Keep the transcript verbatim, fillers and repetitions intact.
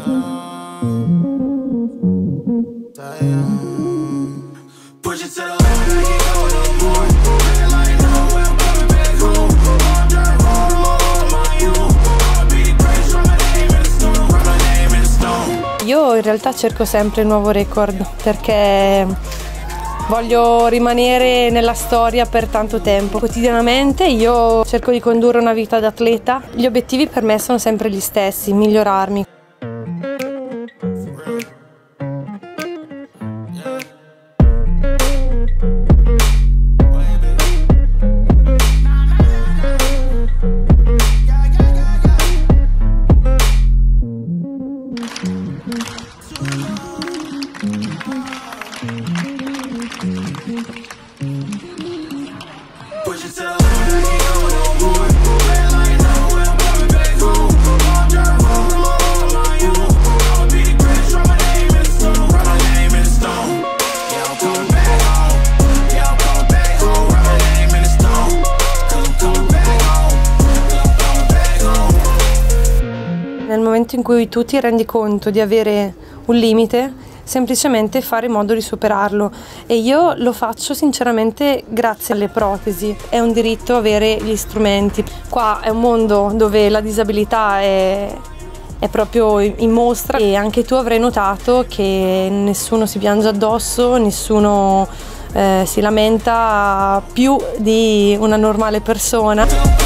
Io in realtà cerco sempre un nuovo record perché voglio rimanere nella storia per tanto tempo. Quotidianamente io cerco di condurre una vita da atleta. Gli obiettivi per me sono sempre gli stessi, migliorarmi. Nel momento in cui tu ti rendi conto di avere un limite, semplicemente fare in modo di superarlo, e io lo faccio sinceramente grazie alle protesi. È un diritto avere gli strumenti. Qua è un mondo dove la disabilità è, è proprio in mostra, e anche tu avrai notato che nessuno si piange addosso, nessuno eh, si lamenta più di una normale persona.